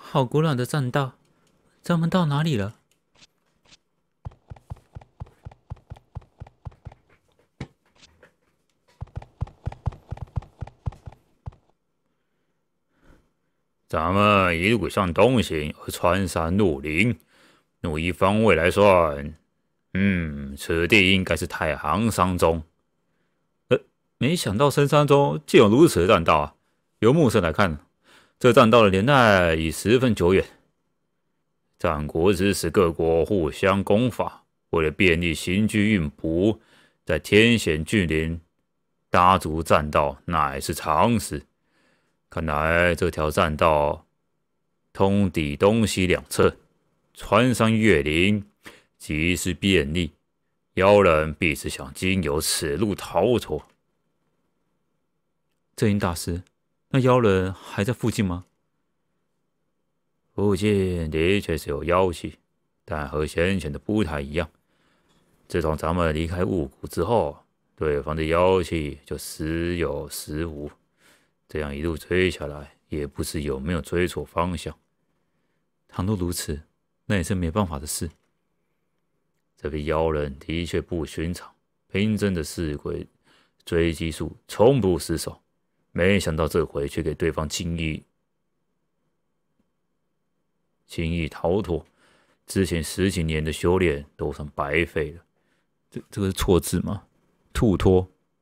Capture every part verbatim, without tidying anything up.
好古老的栈道，咱们到哪里了？ 咱们一路向东行，穿山入林，路以方位来算，嗯，此地应该是太行山中。呃，没想到深山中竟有如此的栈道啊！由目测来看，这栈道的年代已十分久远。战国之时，各国互相攻伐，为了便利行军运补，在天险峻岭搭筑栈道乃是常事。看来这条栈道通抵东西两侧，穿山越岭，极是便利。妖人必是想经由此路逃脱。 正音大师，那妖人还在附近吗？ 附近的确是有妖气，但和先前的不太一样。自从咱们离开雾谷之后，对方的妖气就时有时无。这样一路追下来，也不知有没有追错方向。 倘若如此，那也是没办法的事。 这个妖人的确不寻常，平真的四鬼追击术从不失手，没想到这回却给对方轻易轻易逃脱，之前十几年的修炼都算白费了。 这这个是错字吗？吐脱。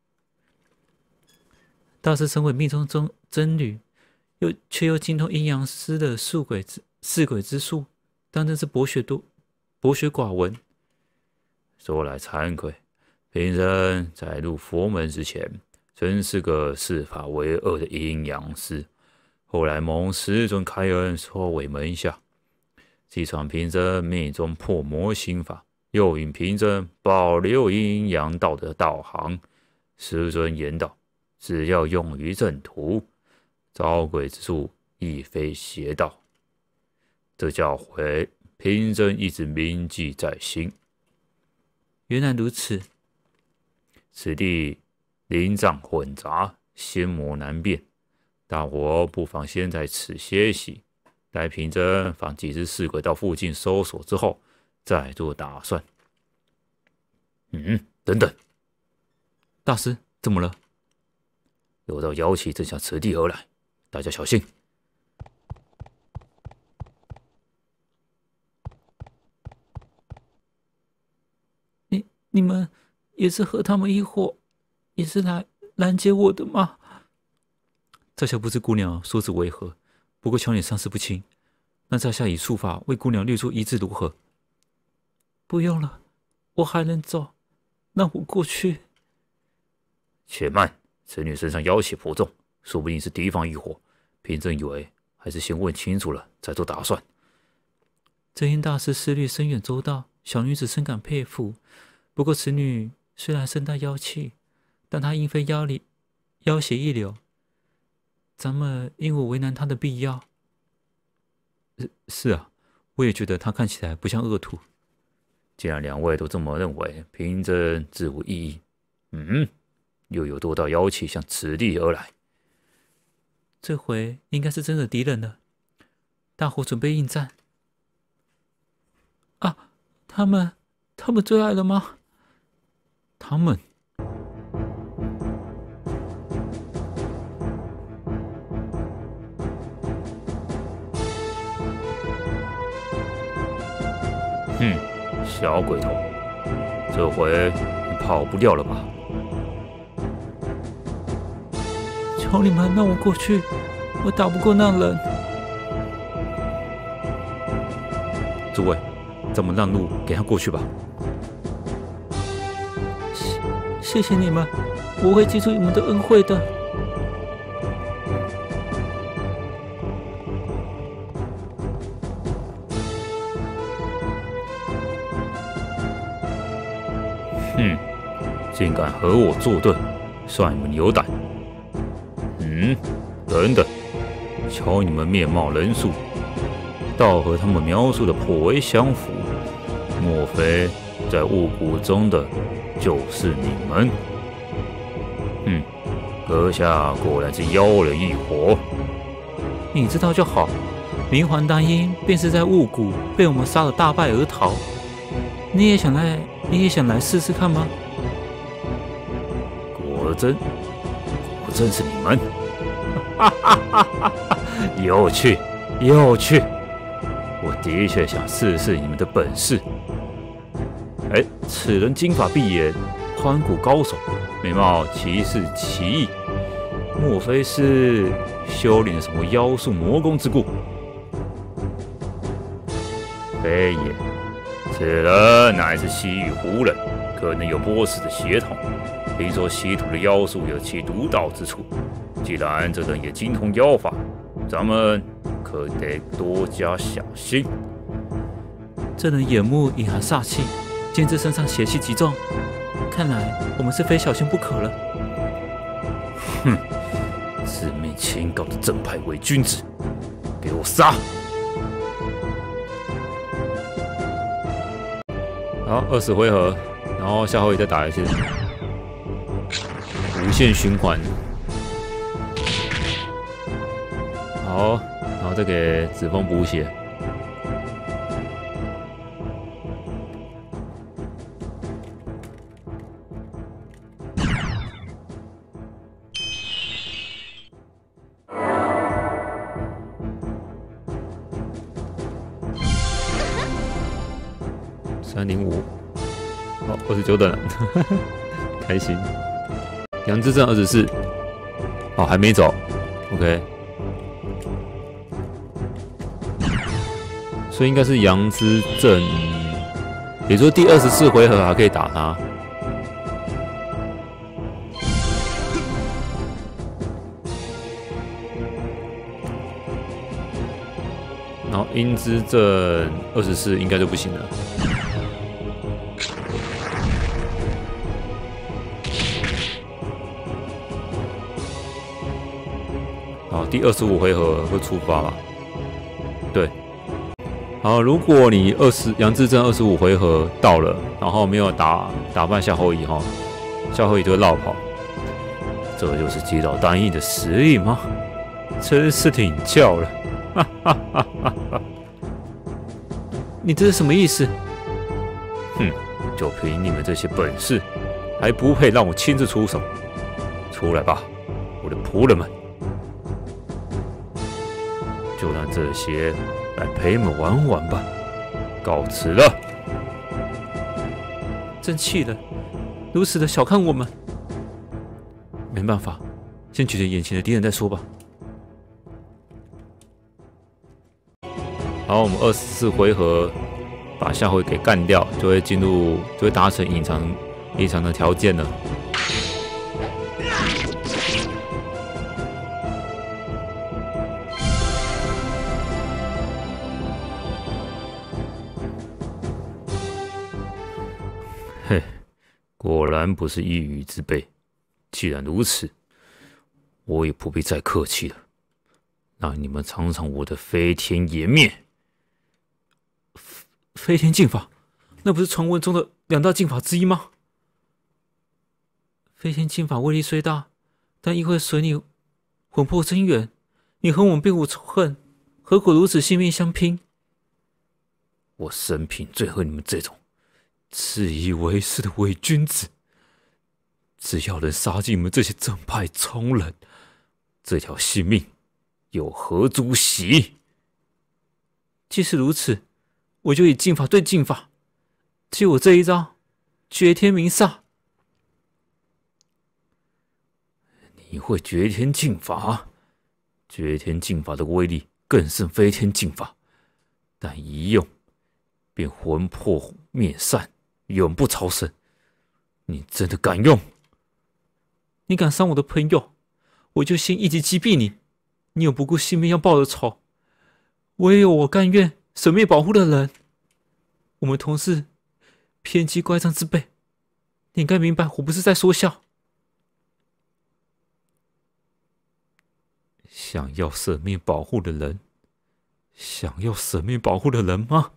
大师身为密宗中真侣，又却又精通阴阳师的四鬼之四鬼之术，当真是博学多博学寡闻。 说来惭愧，平生在入佛门之前，真是个视法为恶的阴阳师。后来蒙师尊开恩收为门下，继传平生密宗破魔心法，又引平生保留阴阳道的道行。师尊言道，只要用于正途，招鬼之术亦非邪道。这教诲平生一直铭记在心。 原来如此。 此地灵障混杂，仙魔难辨，大伙不妨先在此歇息，待平真放几只尸鬼到附近搜索之后，再做打算。嗯，等等， 大师，怎么了？ 有道妖气正向此地而来，大家小心。 你你们也是和他们一伙，也是来拦截我的吗？在下不知姑娘说之为何，不过瞧你伤势不轻，那在下以术法为姑娘略作医治如何？不用了，我还能走，让我过去。 且慢，此女身上妖气颇重，说不定是敌方一伙。平真以为还是先问清楚了再做打算。 真音大师思虑深远周到，小女子深感佩服。不过此女虽然身带妖气，但她因非妖里妖邪一流，咱们因我为难她的必要。是是啊，我也觉得她看起来不像恶徒。 既然两位都这么认为，平真自无异议。嗯，又有多道妖气向此地而来， 这回应该是真的敌人了。大伙准备应战。啊，他们，他们追来了吗？ 他们？哼，小鬼头，这回你跑不掉了吧？ 求你们让我过去，我打不过那人。 诸位，咱们让路给他过去吧。 谢谢谢你们，我会记住你们的恩惠的。 哼，竟敢和我作对，算你们有胆。嗯，等等，瞧你们面貌人数，倒和他们描述的颇为相符，莫非在雾谷中的就是你们？嗯，阁下果然是妖人一伙。 你知道就好， 明环丹音便是在雾谷被我们杀得大败而逃。你也想来，你也想来试试看吗？ 果真，果真是你们！哈哈哈哈哈！有趣，有趣！我的确想试试你们的本事。哎，此人金发碧眼，宽骨高手，美貌奇是奇异，莫非是修炼了什么妖术魔功之故？非也，此人乃是西域胡人，可能有波斯的血统。听说稀土的妖术有其独到之处，既然这人也精通妖法，咱们可得多加小心。 这人眼目隐含煞气，兼之身上邪气极重，看来我们是非小心不可了。 哼，自命清高的正派伪君子，给我杀！好，二十回合，然后下回再打一次，无限循环。好，然后再给子枫补血。三零五，好，二十九等了，开心。杨之正二十四，哦，还没走 ，OK。所以应该是杨之正，也就是第二十四回合还可以打他。然后阴之正二十四应该就不行了。好，第二十五回合会触发吧？对。好，如果你二十杨志正二十五回合到了，然后没有打打败夏侯乙哈，夏侯乙就会绕跑。这就是击倒单翼的实力吗？真是挺叫了。哈哈哈哈哈！ 你这是什么意思？ 哼，就凭你们这些本事，还不配让我亲自出手？出来吧，我的仆人们！就让这些来陪你们玩玩吧。告辞了。 真气人，如此的小看我们。没办法，先解决眼前的敌人再说吧。 好，我们二十四回合把夏侯给干掉，就会进入，就会达成隐藏隐藏的条件了。嘿，果然不是一羽之辈。既然如此，我也不必再客气了，让你们尝尝我的飞天颜面。 飞天劲法，那不是传闻中的两大劲法之一吗？飞天劲法威力虽大，但亦会随你魂魄增远。你和我们并无仇恨，何苦如此性命相拼？ 我生平最恨你们这种自以为是的伪君子。只要能杀尽你们这些正派聪人，这条性命有何足惜？ 既是如此，我就以劲法对劲法，借我这一招绝天明煞。 你会绝天劲法？绝天劲法的威力更胜飞天劲法，但一用便魂魄灭散，永不超生。你真的敢用？ 你敢伤我的朋友，我就先一击击毙你。你有不顾性命要报的仇，我也有我甘愿舍命保护的人。我们同是偏激乖张之辈，你应该明白，我不是在说笑。 想要舍命保护的人，想要舍命保护的人吗？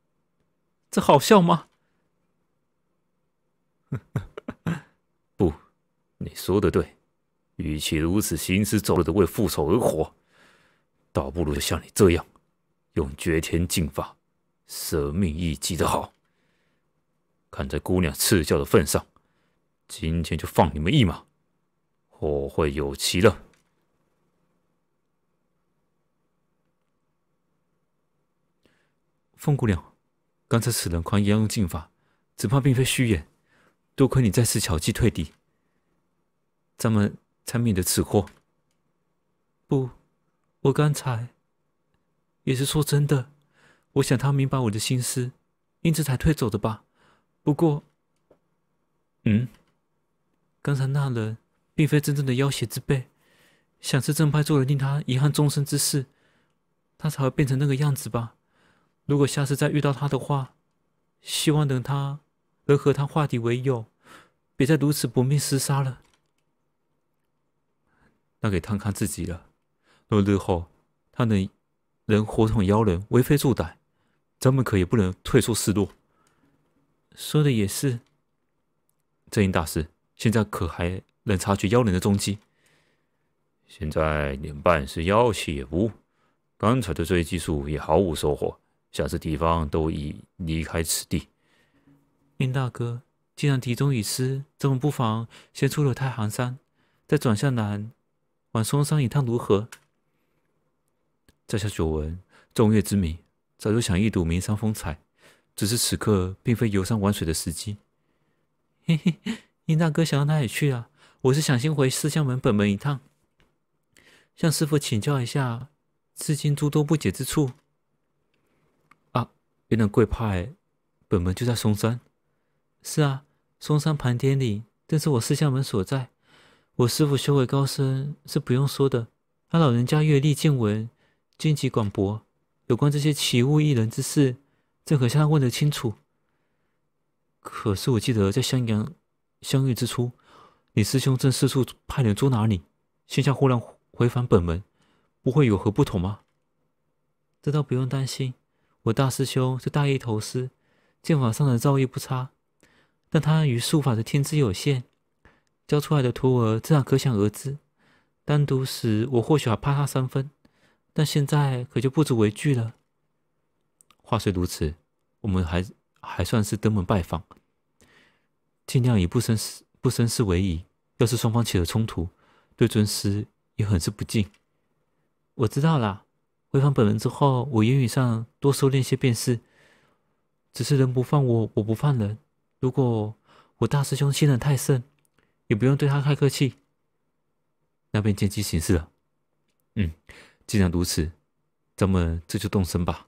这好笑吗？ 不， 说的对，与其如此行尸走肉的为复仇而活，倒不如就像你这样，用绝天劲法舍命一击的好。看在姑娘赐教的份上，今天就放你们一马，后会有期了。 凤姑娘，刚才此人狂言用劲法，只怕并非虚言。多亏你再次巧计退敌，咱们才免得此祸。不，我刚才也是说真的。我想他明白我的心思，因此才退走的吧。不过，嗯，刚才那人并非真正的要挟之辈，想是正派做了令他遗憾终生之事，他才会变成那个样子吧。如果下次再遇到他的话，希望等他能和他化敌为友，别再如此搏命厮杀了。那给他看自己了。若日后他能能活捅妖人，为非作歹，咱们可也不能退缩示弱。说的也是。正因大师，现在可还能察觉妖人的踪迹？ 现在连半是妖气也无，刚才的追击术也毫无收获，像是敌方都已离开此地。 殷大哥，既然敌中已失，咱们不妨先出了太行山，再转向南，往嵩山一趟如何？在下久闻众月之名，早就想一睹名山风采，只是此刻并非游山玩水的时机。嘿嘿，殷大哥想到哪里去啊？我是想先回四香门本门一趟，向师父请教一下，至今诸多不解之处。啊，原来贵派本门就在嵩山。是啊，嵩山盘点里正是我四香门所在。我师父修为高深，是不用说的。他老人家阅历见闻，经济广博，有关这些奇物异人之事，正可向他问得清楚。可是我记得在襄阳相遇之初，你师兄正四处派人捉拿你，现下忽然回返本门，不会有何不同吗？这倒不用担心，我大师兄是大一头师，剑法上的造诣不差，但他与术法的天资有限，教出来的徒儿自然可想而知。单独时我或许还怕他三分，但现在可就不足为惧了。话虽如此，我们还还算是登门拜访，尽量以不生事不生事为宜。要是双方起了冲突，对尊师也很是不敬。我知道啦，回返本人之后，我言语上多收敛些便是。只是人不犯我，我不犯人。如果我大师兄信任太甚，也不用对他太客气。那便见机行事了。嗯，既然如此，咱们这就动身吧。